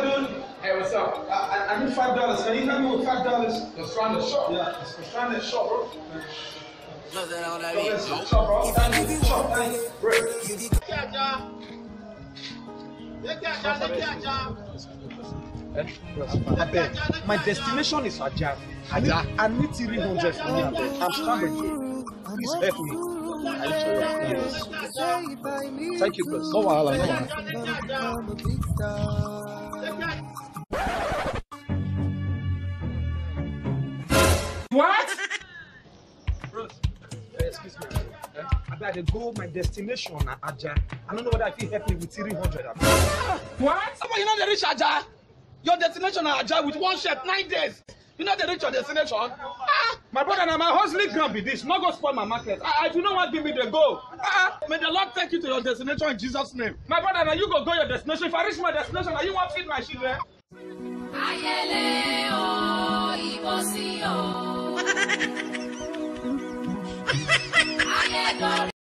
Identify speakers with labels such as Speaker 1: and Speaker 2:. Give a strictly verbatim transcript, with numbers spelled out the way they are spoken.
Speaker 1: dude?
Speaker 2: Hey, what's up?
Speaker 1: I, I, I need five dollars. Can you help me with five dollars?
Speaker 2: The stranded shop.
Speaker 1: Yeah, it's for stranded shop, bro.
Speaker 3: Nothing on that
Speaker 1: Yo, listen, shop, bro. Thank you. Shop, thank you. Bro.
Speaker 4: I beg. My destination is Ajah. I need, I need three hundred for me. I'm stranded. Please help me. Yes. Thank you, boss.
Speaker 5: No wahala, no wahala.
Speaker 4: What? Bros, uh, excuse me. Uh, I better go my destination at Ajah. I don't know whether I can help me with three hundred.
Speaker 5: What? Come on, you know the reach Ajah. Your destination at Ajah with one shirt, nine days. You know the reach your destination.
Speaker 4: Ah, my brother, now my hustling can't be this. Not go spoil my market. I, I do not want to give me the go.
Speaker 5: Ah, may the Lord take you to your destination in Jesus' name.
Speaker 4: My brother, now you go go your destination. If I reach my destination, now you want to feed my children.
Speaker 6: Ayele o, ibosi o. Ayedori.